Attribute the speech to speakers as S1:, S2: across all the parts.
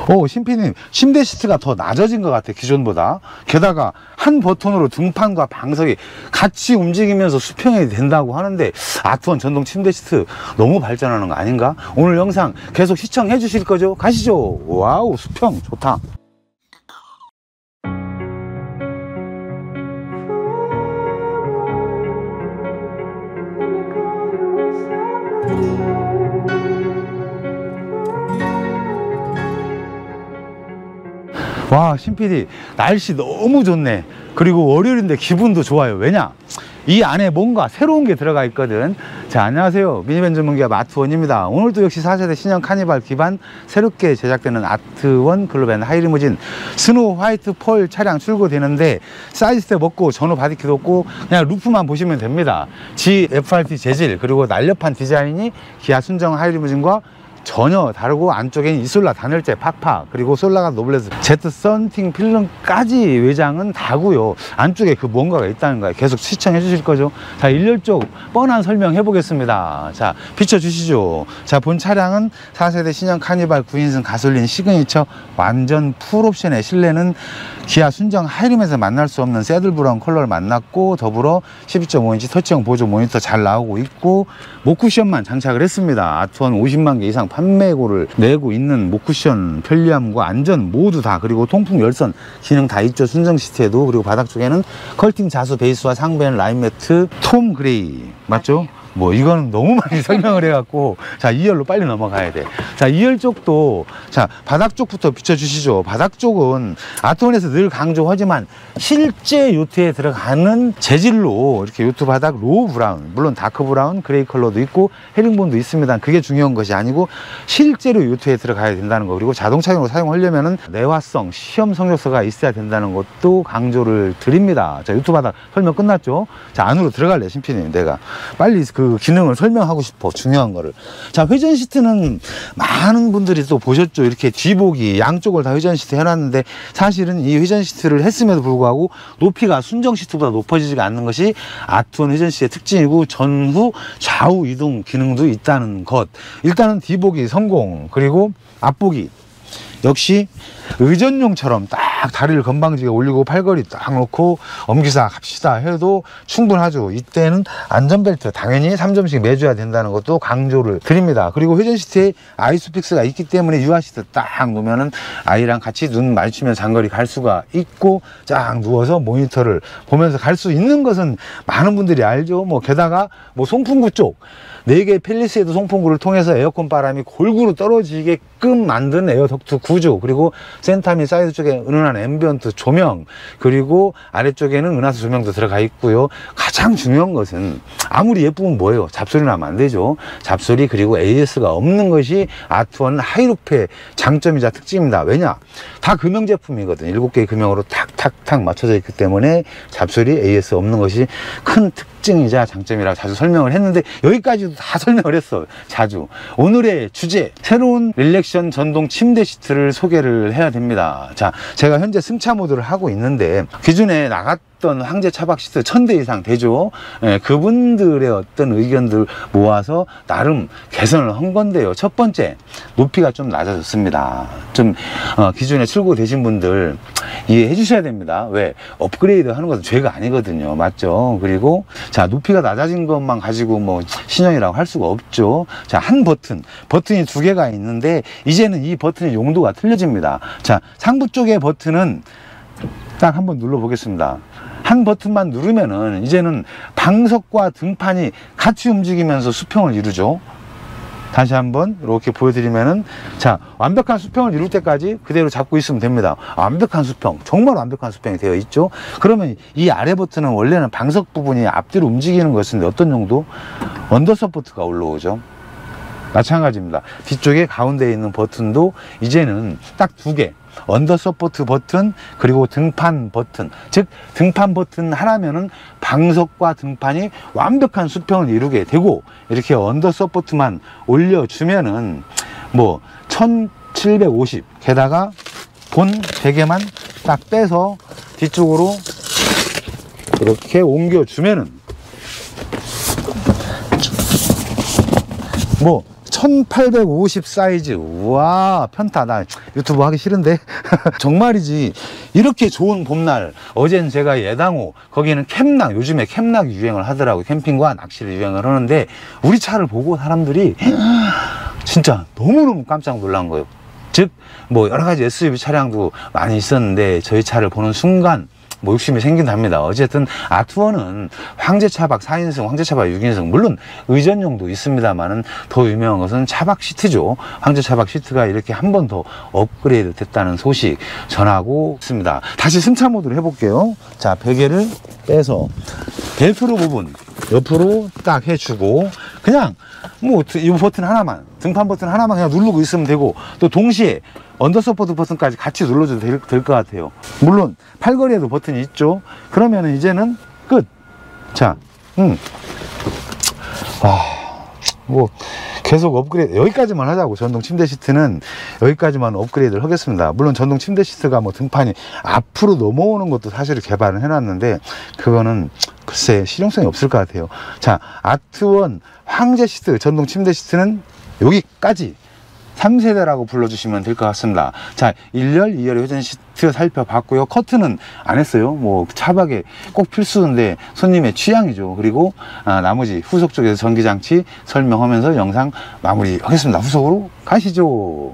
S1: 오, 신피님, 침대 시트가 더 낮아진 것 같아, 기존보다. 게다가 한 버튼으로 등판과 방석이 같이 움직이면서 수평이 된다고 하는데, 아트원 전동 침대 시트 너무 발전하는 거 아닌가? 오늘 영상 계속 시청해 주실 거죠? 가시죠. 와우, 수평 좋다. 와, 신PD 날씨 너무 좋네. 그리고 월요일인데 기분도 좋아요. 왜냐? 이 안에 뭔가 새로운 게 들어가 있거든. 자, 안녕하세요. 미니밴 전문기업 아트원입니다. 오늘도 역시 4세대 신형 카니발 기반 새롭게 제작되는 아트원 글로벤 하이리무진 스노우 화이트 폴 차량 출고되는데, 사이즈 스텝 없고 전후 바디킷 없고 그냥 루프만 보시면 됩니다. GFRT 재질 그리고 날렵한 디자인이 기아 순정 하이리무진과 전혀 다르고, 안쪽에는 이솔라 단열재 팍팍, 그리고 솔라가 노블레스 제트 썬팅 필름까지 외장은 다고요. 안쪽에 그 뭔가가 있다는 거예요. 계속 시청해 주실 거죠? 자, 일렬쪽 뻔한 설명해 보겠습니다. 자, 비춰 주시죠. 자, 본 차량은 4세대 신형 카니발 9인승 가솔린 시그니처 완전 풀옵션의 실내는 기아 순정 하이림에서 만날 수 없는 새들 브라운 컬러를 만났고, 더불어 12.5인치 터치형 보조 모니터 잘 나오고 있고, 목쿠션만 장착을 했습니다. 아트원 50만 개 이상 판매고를 내고 있는 목쿠션 편리함과 안전 모두 다, 그리고 통풍 열선 기능 다 있죠. 순정 시트에도. 그리고 바닥 쪽에는 컬팅 자수 베이스와 상변 라인 매트 톰 그레이 맞죠? 뭐 이거는 너무 많이 설명을 해갖고, 자, 2열로 빨리 넘어가야 돼. 자, 2열 쪽도, 자, 바닥 쪽부터 비춰주시죠. 바닥 쪽은 아트원에서 늘 강조하지만 실제 요트에 들어가는 재질로 이렇게 요트 바닥 로우 브라운, 물론 다크 브라운, 그레이 컬러도 있고 헤링본도 있습니다. 그게 중요한 것이 아니고 실제로 요트에 들어가야 된다는 거, 그리고 자동차용으로 사용하려면은 내화성 시험 성적서가 있어야 된다는 것도 강조를 드립니다. 자, 요트 바닥 설명 끝났죠? 자, 안으로 들어갈래, 신피님. 내가 빨리 그 기능을 설명하고 싶어, 중요한 거를. 자, 회전 시트는 많은 분들이 또 보셨죠. 이렇게 뒤보기 양쪽을 다 회전 시트 해놨는데, 사실은 이 회전 시트를 했음에도 불구하고 높이가 순정 시트보다 높아지지가 않는 것이 아트원 회전 시트의 특징이고, 전후 좌우 이동 기능도 있다는 것. 일단은 뒤보기 성공. 그리고 앞보기 역시 의전용처럼 딱 다리를 건방지게 올리고 팔걸이 딱 놓고 엄기사 갑시다 해도 충분하죠. 이때는 안전벨트 당연히 3점씩 매줘야 된다는 것도 강조를 드립니다. 그리고 회전 시트에 아이소픽스가 있기 때문에 유아 시트 딱 놓으면은 아이랑 같이 눈 마주치면 장거리 갈 수가 있고, 쫙 누워서 모니터를 보면서 갈 수 있는 것은 많은 분들이 알죠. 뭐 게다가 뭐 송풍구 쪽 4개 펠리세이드 송풍구를 통해서 에어컨 바람이 골고루 떨어지게끔 만든 에어덕트 구조, 그리고 센터 및 사이드 쪽에 은은한 앰비언트 조명, 그리고 아래쪽에는 은하수 조명도 들어가 있고요. 가장 중요한 것은 아무리 예쁘면 뭐예요? 잡소리 나면 안 되죠. 잡소리, 그리고 AS가 없는 것이 아트원 하이루프의 장점이자 특징입니다. 왜냐? 다 금형 제품이거든요. 7개의 금형으로 탁탁탁 맞춰져 있기 때문에 잡소리, AS 없는 것이 큰 특징이자 장점이라고 자주 설명을 했는데, 여기까지도 다 설명을 했어, 자주. 오늘의 주제, 새로운 릴렉션 전동 침대 시트를 소개를 해야 됩니다. 자, 제가 현재 승차 모드를 하고 있는데, 기존에 나갔던 황제 차박 시트 1000대 이상 되죠. 예, 그분들의 어떤 의견들 모아서 나름 개선을 한 건데요. 첫 번째, 높이가 좀 낮아졌습니다. 좀 기존에 출고되신 분들 이해해 주셔야 됩니다. 왜? 업그레이드 하는 것은 죄가 아니거든요. 맞죠? 그리고 자, 높이가 낮아진 것만 가지고 뭐 신형이라고 할 수가 없죠. 자, 한 버튼이 2개가 있는데, 이제는 이 버튼의 용도가 틀려집니다. 자, 상부 쪽의 버튼은 딱 한번 눌러 보겠습니다. 한 버튼만 누르면은 이제는 방석과 등판이 같이 움직이면서 수평을 이루죠. 다시 한번 이렇게 보여드리면은, 자, 완벽한 수평을 이룰 때까지 그대로 잡고 있으면 됩니다. 완벽한 수평, 정말 완벽한 수평이 되어 있죠. 그러면 이 아래 버튼은 원래는 방석 부분이 앞뒤로 움직이는 것인데 어떤 정도? 언더 서포트가 올라오죠. 마찬가지입니다. 뒤쪽에 가운데에 있는 버튼도 이제는 딱 2개, 언더 서포트 버튼, 그리고 등판 버튼. 즉, 등판 버튼 하나면은 방석과 등판이 완벽한 수평을 이루게 되고, 이렇게 언더 서포트만 올려주면은 뭐 1750, 게다가 본 베개만 딱 빼서 뒤쪽으로 이렇게 옮겨주면은 뭐 1850 사이즈. 우와, 편타. 나 유튜브 하기 싫은데. 정말이지. 이렇게 좋은 봄날. 어젠 제가 예당호, 거기는 캠락, 요즘에 캠락이 유행을 하더라고요. 캠핑과 낚시를 유행을 하는데, 우리 차를 보고 사람들이 진짜 너무너무 깜짝 놀란 거예요. 즉, 뭐 여러 가지 SUV 차량도 많이 있었는데, 저희 차를 보는 순간, 뭐 욕심이 생긴답니다. 어쨌든 아투어는 황제차박 4인승, 황제차박 6인승, 물론 의전용도 있습니다만은 더 유명한 것은 차박 시트죠. 황제차박 시트가 이렇게 한 번 더 업그레이드 됐다는 소식 전하고 있습니다. 다시 승차 모드로 해볼게요. 자, 베개를 빼서 벨크로 부분 옆으로 딱 해주고, 그냥 뭐 이 버튼 하나만, 등판 버튼 하나만 그냥 누르고 있으면 되고, 또 동시에 언더서포트 버튼까지 같이 눌러줘도 될 것 같아요. 물론 팔걸이에도 버튼이 있죠. 그러면 이제는 끝. 자, 뭐 계속 업그레이드, 여기까지만 하자고. 전동 침대 시트는 여기까지만 업그레이드를 하겠습니다. 물론 전동 침대 시트가 뭐 등판이 앞으로 넘어오는 것도 사실 개발을 해놨는데, 그거는 글쎄 실용성이 없을 것 같아요. 자, 아트원 황제 시트, 전동 침대 시트는 여기까지 3세대라고 불러주시면 될 것 같습니다. 자, 1열, 2열의 회전 시트 살펴봤고요. 커튼은 안 했어요. 뭐 차박에 꼭 필수인데 손님의 취향이죠. 그리고 나머지 후속 쪽에서 전기장치 설명하면서 영상 마무리하겠습니다. 후속으로 가시죠.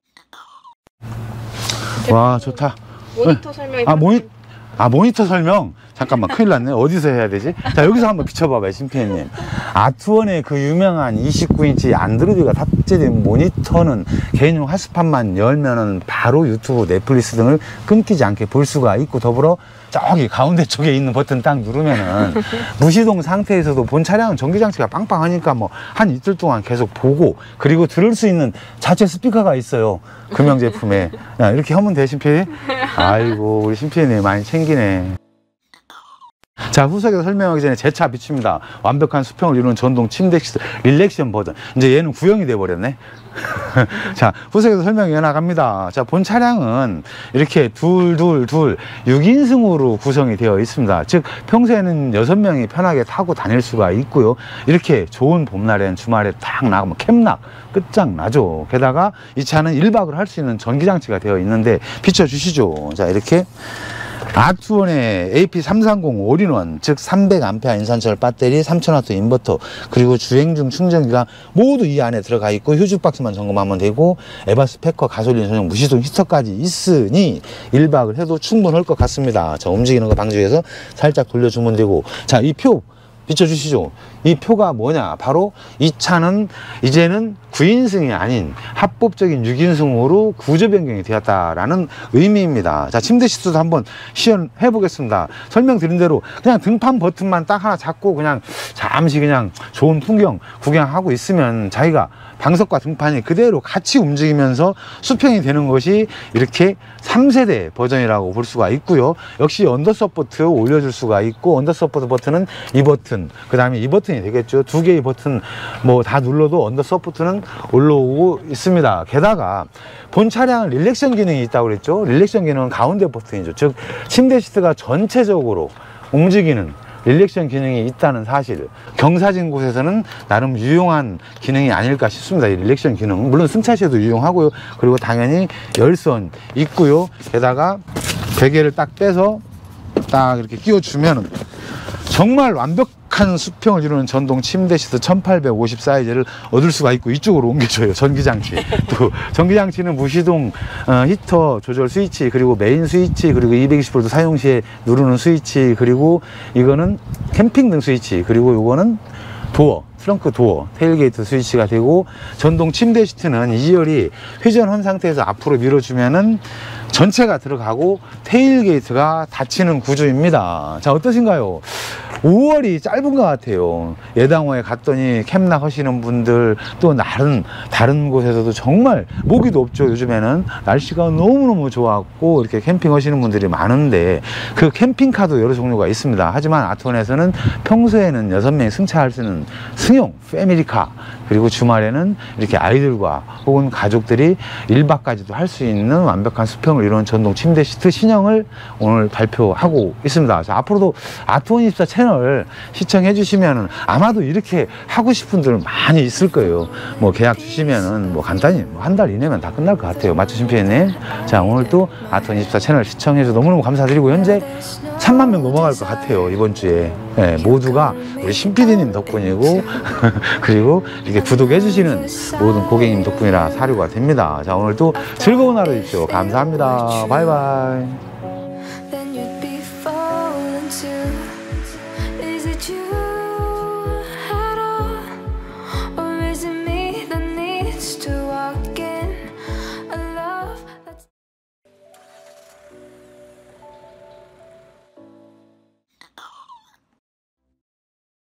S1: 와, 좋다.
S2: 모니터 설명이
S1: 모니터 설명? 잠깐만, 큰일 났네. 어디서 해야 되지? 자, 여기서 한번 비춰봐봐요, 심피디님. 아트원의 그 유명한 29인치 안드로이드가 탑재된 모니터는 개인용 핫스팟만 열면은 바로 유튜브, 넷플릭스 등을 끊기지 않게 볼 수가 있고, 더불어 저기 가운데 쪽에 있는 버튼 딱 누르면은 무시동 상태에서도 본 차량은 전기장치가 빵빵하니까 뭐 한 이틀 동안 계속 보고, 그리고 들을 수 있는 자체 스피커가 있어요. 금형 제품에. 야, 이렇게 하면 돼, 심피디? 아이고, 우리 심피디님 많이 챙기네. 자, 후속에서 설명하기 전에 제 차 비춥니다. 완벽한 수평을 이루는 전동 침대 시트 릴렉션 버전. 이제 얘는 구형이 돼 버렸네. 자, 후속에서 설명이 나갑니다. 자, 본 차량은 이렇게 둘 6인승으로 구성이 되어 있습니다. 즉 평소에는 6명이 편하게 타고 다닐 수가 있고요. 이렇게 좋은 봄날엔 주말에 딱 나가면 캠락 끝장나죠. 게다가 이 차는 1박을 할 수 있는 전기장치가 되어 있는데 비춰주시죠. 자, 이렇게 아트원의 AP330 올인원, 즉 300A 인산철 배터리, 3000W 인버터, 그리고 주행 중 충전기가 모두 이 안에 들어가 있고, 휴즈 박스만 점검하면 되고, 에바스 패커 가솔린 전용 무시동 히터까지 있으니 1박을 해도 충분할 것 같습니다. 자, 움직이는 거 방지해서 살짝 돌려주면 되고, 자, 이 표 비춰주시죠. 이 표가 뭐냐, 바로 이 차는 이제는 9인승이 아닌 합법적인 6인승으로 구조 변경이 되었다라는 의미입니다. 자, 침대 시트도 한번 시연해 보겠습니다. 설명드린 대로 그냥 등판 버튼만 딱 하나 잡고 그냥 잠시 그냥 좋은 풍경 구경하고 있으면 자기가 방석과 등판이 그대로 같이 움직이면서 수평이 되는 것이 이렇게 3세대 버전이라고 볼 수가 있고요. 역시 언더서포트 올려줄 수가 있고, 언더서포트 버튼은 이 버튼, 그 다음에 이 버튼이 되겠죠. 두 개의 버튼 뭐 다 눌러도 언더서포트는 올라오고 있습니다. 게다가 본 차량은 릴렉션 기능이 있다고 그랬죠. 릴렉션 기능은 가운데 버튼이죠. 즉 침대 시트가 전체적으로 움직이는 릴렉션 기능이 있다는 사실, 경사진 곳에서는 나름 유용한 기능이 아닐까 싶습니다. 이 릴렉션 기능, 물론 승차시에도 유용하고요. 그리고 당연히 열선 있고요. 게다가 베개를 딱 빼서 딱 이렇게 끼워주면 정말 완벽한 수평을 이루는 전동 침대 시트 1850 사이즈를 얻을 수가 있고, 이쪽으로 옮겨줘요. 전기장치. 또 전기장치는 무시동 히터 조절 스위치, 그리고 메인 스위치, 그리고 220V 사용 시에 누르는 스위치, 그리고 이거는 캠핑 등 스위치, 그리고 요거는 도어, 트렁크 도어, 테일게이트 스위치가 되고, 전동 침대 시트는 2열이 회전한 상태에서 앞으로 밀어주면은 전체가 들어가고 테일게이트가 닫히는 구조입니다. 자, 어떠신가요? 5월이 짧은 것 같아요. 예당호에 갔더니 캠락 하시는 분들, 또 다른 곳에서도 정말 모기도 없죠. 요즘에는 날씨가 너무너무 좋았고 이렇게 캠핑 하시는 분들이 많은데, 그 캠핑카도 여러 종류가 있습니다. 하지만 아트원에서는 평소에는 6명이 승차할 수 있는 승용 패밀리카, 그리고 주말에는 이렇게 아이들과 혹은 가족들이 1박까지도 할 수 있는 완벽한 수평을 이런 전동 침대 시트 신형을 오늘 발표하고 있습니다. 자, 앞으로도 아트원24 채널 시청해 주시면 아마도 이렇게 하고 싶은 분들 많이 있을 거예요. 뭐 계약 주시면은 뭐 간단히 뭐 한 달 이내면 다 끝날 것 같아요. 맞죠, 심피디님? 자, 오늘 또 아트원24 채널 시청해 주셔서 너무너무 감사드리고 현재 3만 명 넘어갈 것 같아요, 이번 주에. 네, 모두가 우리 심피디님 덕분이고 그리고 이렇게 구독해 주시는 모든 고객님 덕분이라 사료가 됩니다. 자, 오늘 또 즐거운 하루 되십시오. 감사합니다. 바이바이.